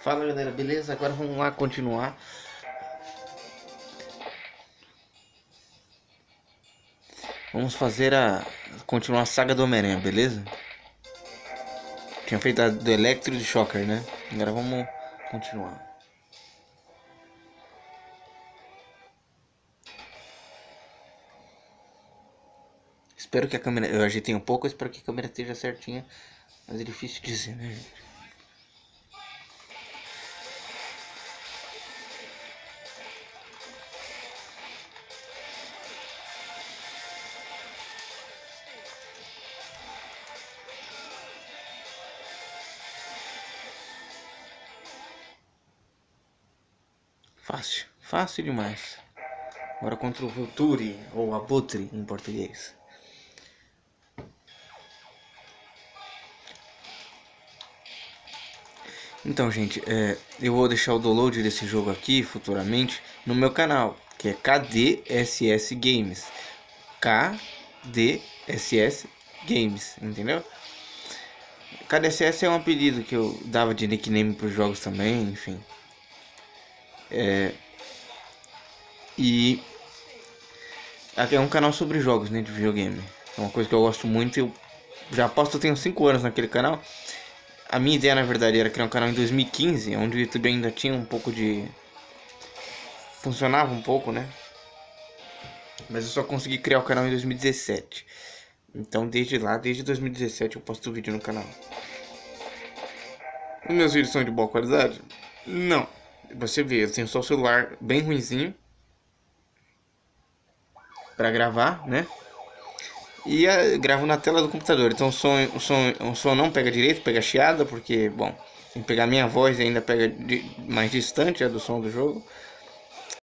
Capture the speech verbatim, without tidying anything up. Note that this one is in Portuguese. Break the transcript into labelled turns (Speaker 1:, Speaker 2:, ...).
Speaker 1: Fala galera, beleza? Agora vamos lá continuar. Vamos fazer a. Continuar a saga do Homem-Aranha, beleza? Tinha feito a do Electro e do Shocker, né? Agora vamos continuar. Espero que a câmera. Eu ajeitei um pouco, espero que a câmera esteja certinha. Mas é difícil dizer, né, gente? Fácil, fácil demais. Agora contra o Vulture, ou Abutre em português. Então, gente, é, eu vou deixar o download desse jogo aqui futuramente no meu canal, que é K D S S Games. K D S S Games, entendeu? K D S S é um apelido que eu dava de nickname para os jogos também, enfim. É, e aqui é um canal sobre jogos, né, de videogame. É uma coisa que eu gosto muito. Eu já posto, eu tenho cinco anos naquele canal. A minha ideia, na verdade, era criar um canal em dois mil e quinze, onde o YouTube ainda tinha um pouco de... funcionava um pouco, né? Mas eu só consegui criar o canal em dois mil e dezessete. Então, desde lá, desde dois mil e dezessete, eu posto vídeo no canal. Os meus vídeos são de boa qualidade? Não. Você vê, eu tenho só o celular bem ruinzinho para gravar, né? E uh, gravo na tela do computador. Então o som, o, som, o som não pega direito, pega chiada, porque, bom, tem que pegar minha voz e ainda pega de, mais distante é, do som do jogo.